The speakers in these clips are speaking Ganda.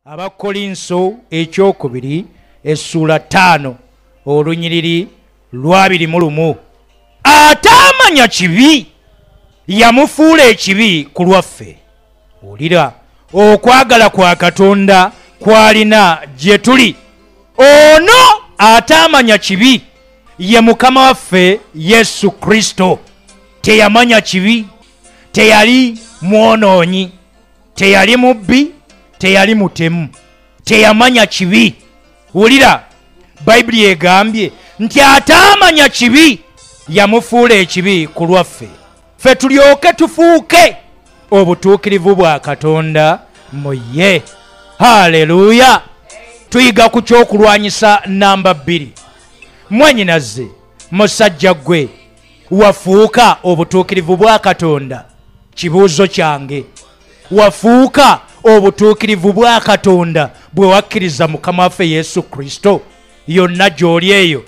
Abakolinso ekyokubiri essula 5 olunyiriri lwa 21. Atamanya kibi yamufuula ekibi ku lwaffe. Olira okwagala kwa Katonda kwalina gye tuli. Ono atamanya kibi ye Mukama waffe Yesu Kristo. Teyamanya kibi, teyali mwonoonyi, teyali mubbi, teyali mutemu, teyamanya kibi. Wulira Bayibuli egambye nti atamanya kibi yamufuula ekibi ku lwaffe, ffe tulyoke tufuuke obutuukirivu bwa Katonda mu ye. Haleluya. Tuyiga ku kyokulwanyisa namba 2. Mwannyinaze musajja gwe wafuuka obutuukirivu bwa Katonda? Kibuuzo kyange, wafuuka obutuukirivu bwa Katonda bwe wakkiriza Mukama waffe Yesu Kristo? Yonna gy'oli eyo.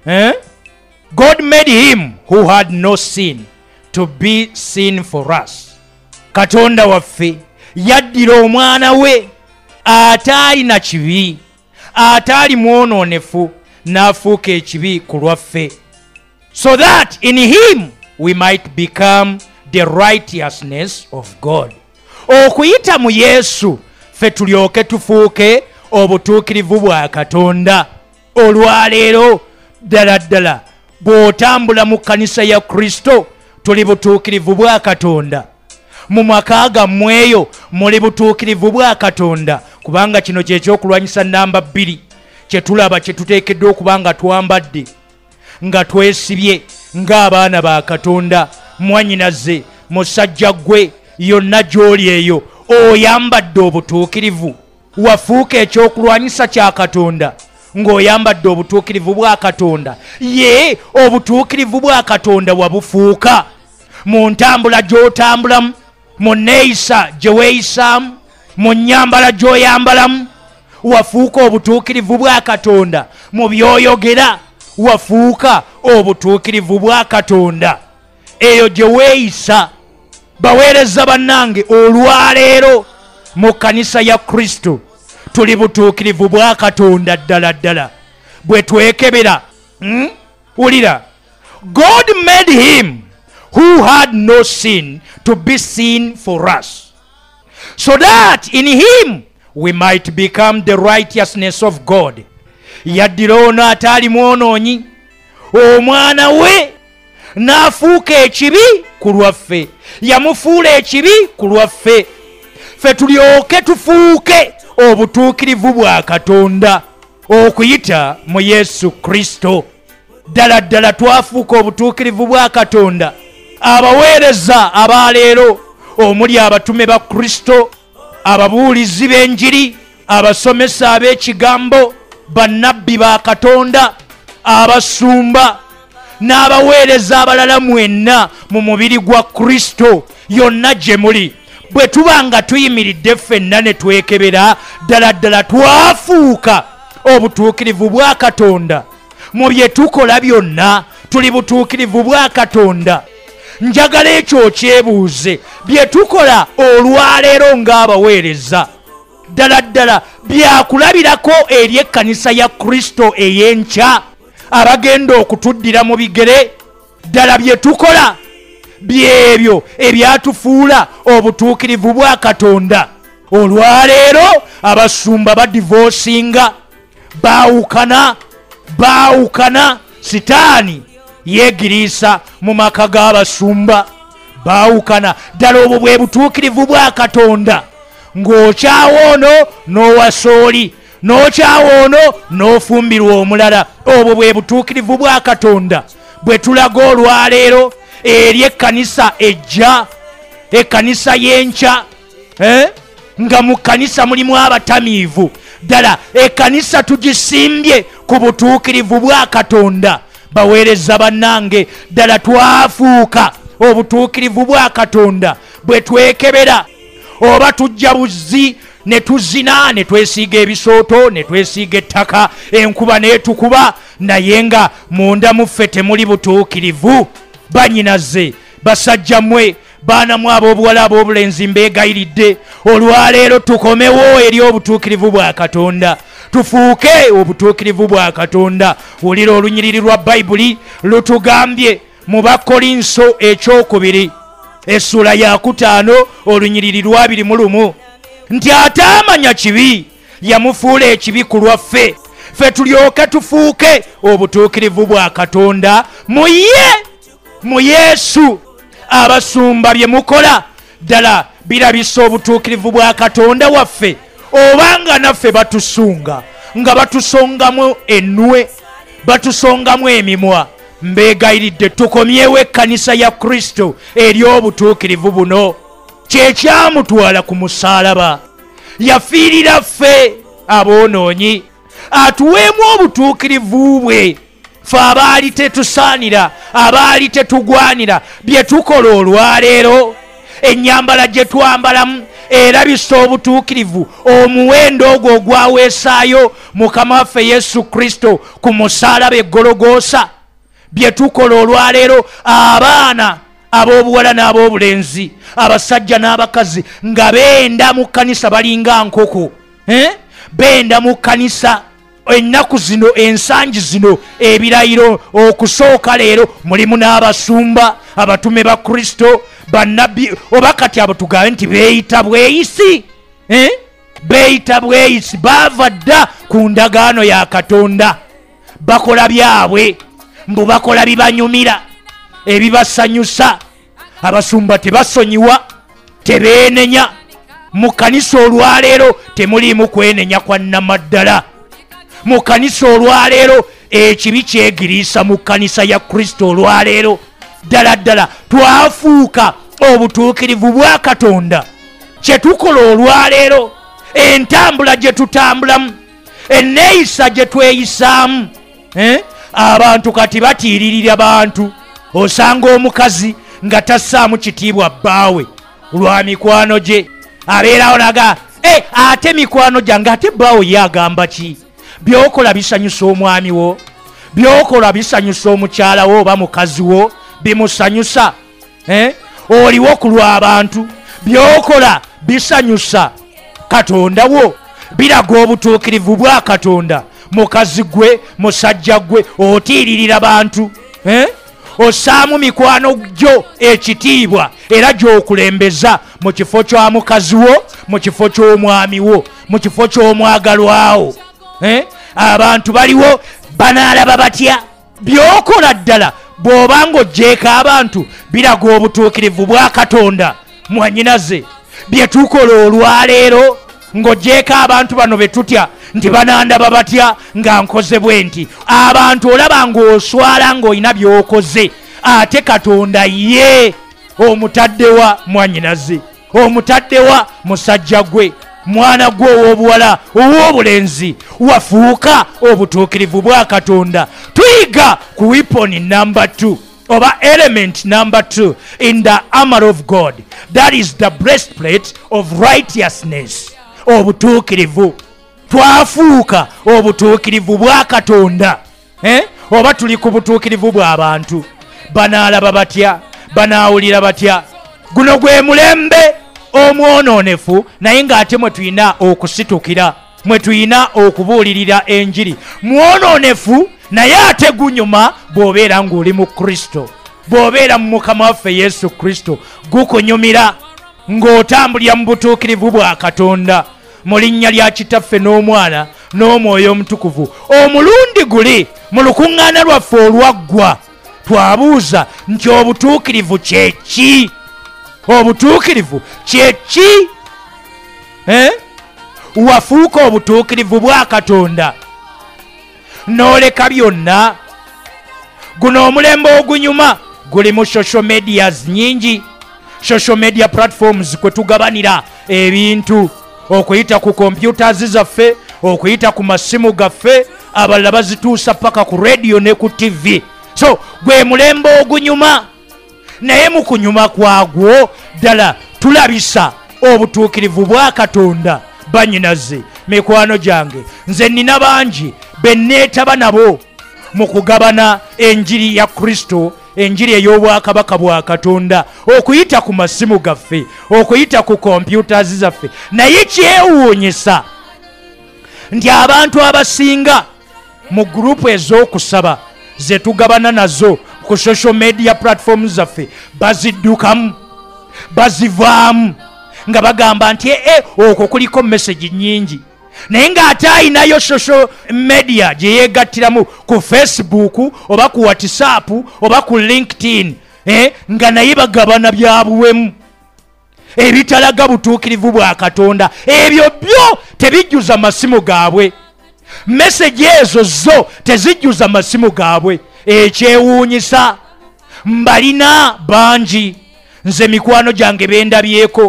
God made him who had no sin to be sin for us. Katonda waffe yaddira omwana we ataalina kibi, ataali mwonoonefu, n'afuuka ekibi ku lwaffe, so that in him we might become the righteousness of God. Okuyita mu Yesu ffe tulyoke tufuuke obutuukirivu bwa Katonda. Olwaleero ddala ddala bw'otambula mu kkanisa ya Kristo tuli butuukirivu bwa Katonda. Mu maka gammwe eyo muli butuukirivu bwa Katonda, kubanga kino kye kyokulwanyisa namba 2 kye tulaba kye tuteekeddwa okuba nga twambadde, nga twesibye ng'abaana ba Katonda. Mwannyinaze musajja gwe yonna gy'oli eyo oyambadde obutuukirivu, wafuuka ekyokulwanyisa kya Katonda ng'oyambadde obutuukirivu bwa Katonda. Ye obutuukirivu bwa Katonda wabufuuka mu ntambula gy'otambulamu, mu neeyisa gye weeyisaamu, mu nnyambala gy'oyambalamu. Wafuuka obutuukirivu bwa Katonda mu by'oyogera, wafuuka obutuukirivu bwa Katonda eyo gye weeyisa. Baweereza bannange, olwaleero mu kkanisa ya Kristo tuli butuukirivu bwa Katonda ddala ddala bwe twekebera. Wulira, God made him who had no sin to be sin for us, so that in him we might become the righteousness of God. Yaddira ono ataali mwonoonyi, omwana we n'afuuka ekibi ku lwaffe, yamufuula ekibi ku lwaffe, ffe tulyoke tufuuke obutuukirivu bwa Katonda okuyita mu Yesu Kristo. Ddala ddala twafuuka obutuukirivu bwa Katonda. Abaweereza abaleero omuli abatume ba Kristo, ababuulizi b'enjiri, abasomesa ab'ekigambo, bannabbi ba Katonda, abasumba n'abaweereza abalala mwenna mu mubiri gwa Kristo, yonna gye muli, bwe tuba nga tuyimiridde ffenna ne twekebera, ddala ddala twafuuka obutuukirivu bwa Katonda. Mu bye tukola byonna tuli butuukirivu bwa Katonda. Njagala ekyo okyebuuze, bye tukola olwaleero ng'abaweereza, ddala ddala byakulabirako eri ekkanisa ya Kristo ey'enkya abagenda okutuddira mu bigere? Ddala bye tukola byebyo ebyatufuula obutuukirivu bwa Katonda. Olwaleero abasumba badivoosinga, baawukana, sitaani yeegiriisa mu maka g'abasumba, baawukana. Ddala obwo bwe butuukirivu bwa Katonda, ng'okyawa ono n'owasa oli, n'okyawa ono n'ofumbirwa omulala. Obwo bwe butuukirivu bwa Katonda bwe tulaga olwaleero eri ekkanisa ejja, ekkanisa y'enkya, nga mu kkanisa mulimu abatamiivu. Ddala ekkanisa tugisimbye ku butuukirivu bwa Katonda. Baweereza bannange, ddala twafuuka obutuukirivu bwa Katonda bwe twekebera. Oba tujja buzzi ne tuzina, ne twesiiga ebisooto, ne twesiiga ettaka, enkuba n'etukuba, naye nga munda muffe temuli butuukirivu. Bannyinaze, basajja mmwe, baana mu ab'obuwala ab'obulenzi mbeegayiridde olwaleero tukomewo eri obutuukirivu bwa Katonda, tufuuke obutuukirivu bwa Katonda. Wulira olunyiriri lwa Bayibuli lutugambye mu Bakolinso ekyokubiri essula ya 5 olunyiriri lwa 21 nti ataamanya kibi yamufuula ekibi ku lwaffe, ffe tulyoke tufuuke obutuukirivu bwa Katonda mu Yesu. Abasumba bye mukola ddala birabisa obutuukirivu bwa Katonda waffe, obanga naffe batusunga nga batusongamu ennwe, batusongamu emimwa. Mbeegayiridde tukomyewo ekkanisa ya Kristo eri obutuukirivu buno. Kyekyamutwala ku musaalaba, yafiirira ffe aboonoonyi, atuweemu obutuukirivu bwe ffe abaali tetusaanira, abaali tetugwanira. Bye tukola olwaleero, ennyambala gye twambalamu erabisa obutuukirivu, omuwendo ogwo ogwaweesaayo Mukama waffe Yesu Kristo ku musaalaba eggologoosa. Bye tukola olwaleero, abaana ab'obuwala n'ab'obulenzi, abasajja n'abakazi nga beenda mu kkanisa balinga nkoko, beenda mu kkanisa. Ennaku zino, ensangi zino, ebirayiro okusooka leero mulimu n'abasumba, abatume ba Kristo, bannabbi, oba kati abo tugambe nti beeyita bweyisi, beeyita bweyisi, baava dda ku ndagaano ya Katonda, bakola byabwe, mbu bakola bibanyumira, ebibasanyusa. Abasumba tebasonyiwa, tebeenenya. Mu kkanisa olwaleero temuliimu kwenenya kwa nnamaddala. Mu kkanisa olwaleero ekibi kyegiriisa mu kkanisa ya Kristo olwaleero. Ddala ddala twafuuka obutuukirivu bwa Katonda. Kye tukola olwaleero, entambula gye tutambulamu, enneeyisa gye tweyisaamu. Abantu kati batiiririra bantu. Osanga omukazi nga tassaamu kitiibwa bbaawe lwa mikwano gye, abeerawo naga ate mikwano gyange, ate bbaawe ye agamba ki? Byokola bisanyusa omwami wo, byokola bisanyusa omukyala wo oba mukazi wo, bimusanyusa? Oliwo ku lw'abantu. Byokola bisanyusa Katonda wo, biraga obutuukirivu bwa Katonda. Mukazi gwe, musajja gwe, otiiririra bantu, ossaamu mikwano gyo ekitiibwa era gy'okulembeza mu kifo kya mukazi wo, mu kifo ky'omwami wo, mu kifo ky'omwagalwawo. Abantu baliwo banaalaba batya? Byokola ddala bw'oba ng'ogjeeko abantu, biraga obutuukirivu bwa Katonda. Mwanyinaze, bye tukola olwaleero ng'ogjeeko abantu bano be tutya nti banandaba batya nga nkoze bwe nti. Abantu olaba ng'oswala ng'olina by'okoze, ate Katonda ye omutaddewa mwanyinaze, omutaddewa musajja gwe, mwana gwe ow'obuwala ow'obulenzi, wafuuka obutuukirivu bwa Katonda. Tuyiga ku weapon number 2 oba element number 2 in the armor of God, that is the breastplate of righteousness. Obutuukirivu, twafuuka obutuukirivu bwa Katonda. Oba tuli ku butuukirivu bw'abantu, banaalaba batya, banaawulira batya? Guno gwe mulembe omwonoonefu, naye ng'ate mwe tulina okusitukira, mwe tulina okubuulirira enjiri. Mwonoonefu naye ate gunyuma bw'obeera ng'oli mu Kristo, bw'obeera mu Mukama waffe Yesu Kristo, gukunyumira ng'otambulira mu butuukirivu bwa Katonda, mu linnya lya Kitaffe n'Omwana n'Omwoyo Omutukuvu. Omulundi guli mu lukuŋŋaana lwaffe olwaggwa twabuuza nti obutuukirivu kye ki? Obutuukirivu kye ki? Wafuuka obutuukirivu bwa Katonda n'oleka byonna. Guno omulembe ogunyuma guli mu social medias nyingi, social media platforms kwe tugabanira ebintu, okuyita ku computers zaffe, okuyita ku masimu gaffe, abalala bazituusa paka ku radio ne ku TV. So gwe mulembe ogunyuma, naye mu kunyuma kwagwo ddala tulabisa obutuukirivu bwa Katonda. Bannyinaze, mikwano gyange, nze nina bangi be neetaba nabo mu kugabana enjiri ya Kristo enjiri ey'obwakabaka bwa Katonda okuyita ku masimu gaffe, okuyita ku computers zaffe. Naye kyewuunyisa nti abantu abasinga mu gurupu ez'okusaba ze tugabana nazo ku social media platforms zaffe baziddukamu, bazivaamu nga bagamba nti okwo kuliko message nnyingi, naye ng'ate ayinayo social media gye yeegattiramu ku Facebook oba ku WhatsApp oba ku LinkedIn, nga naye bagabana byabuwemu ebitalaga butuukirivu bwa Katonda. Ebyo byo tebijjuza masimu gaabwe, message ezo zo tezijjuza masimu gaabwe. Ekyewuunyisa mbalina bangi, nze mikwano gyange bendabyeko,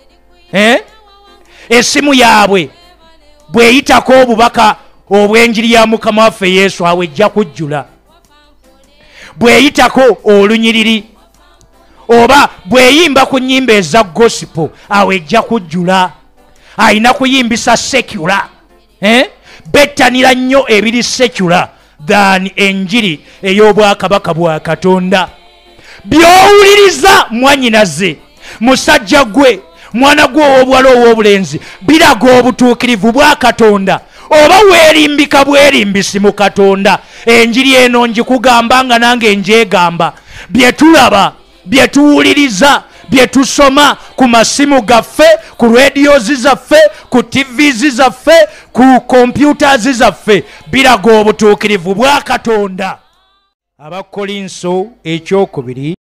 esimu yaabwe bweyitako obubaka obw'enjiri ya Mukama waffe Yesu awo ejja kujjula, bweyitako olunyiriri oba bweyimba ku nnyimba eza gospel awo ejja kujjula. Ayina kuyimbisa secular, bettanira nnyo ebiri secular than enjiri ey'obwakabaka bwa Katonda. By'owuliriza mwannyinaze, musajja gwe, mwana gwe ow'obuwala ow'obulenzi, biraga obutuukirivu bwa Katonda oba weerimbika bwerimbisi mu Katonda? Enjiri eno njikugamba nga nange njeegamba, bye tulaba, bye tuwuliriza, bye tusoma ku masimu gaffe, ku radios zaffe, ku TVs zaffe, ku computers zaffe, biraga obutuukirivu bwa Katonda. Abakolinso ekyokubiri